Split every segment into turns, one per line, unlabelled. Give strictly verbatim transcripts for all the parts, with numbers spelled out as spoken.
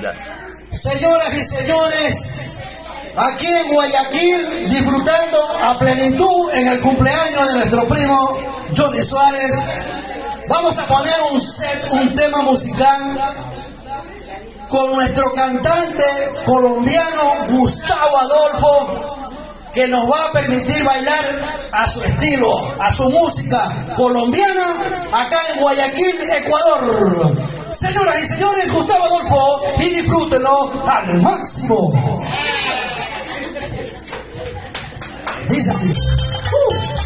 bailar.
Señoras y señores, aquí en Guayaquil, disfrutando a plenitud en el cumpleaños de nuestro primo Johnny Suárez, vamos a poner un set, un tema musical con nuestro cantante colombiano Gustavo Adolfo, que nos va a permitir bailar a su estilo, a su música colombiana, acá en Guayaquil, Ecuador. Señoras y señores, Gustavo Adolfo, y disfrútenlo al máximo. Dice así. Uh.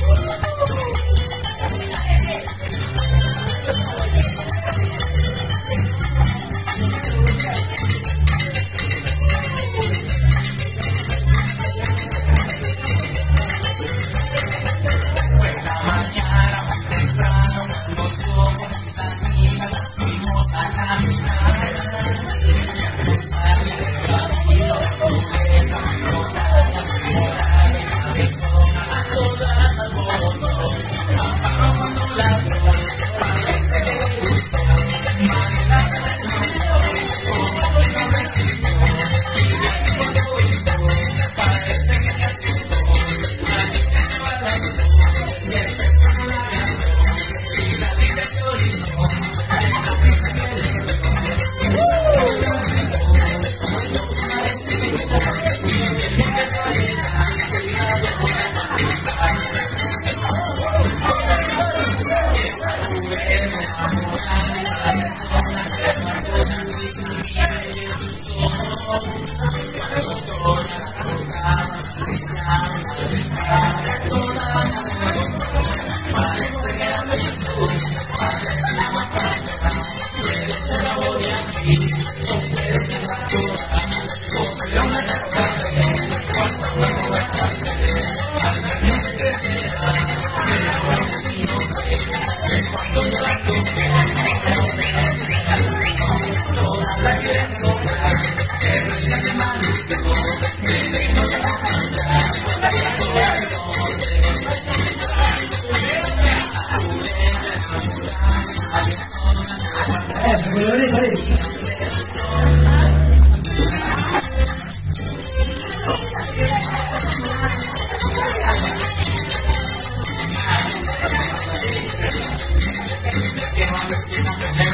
Thank you.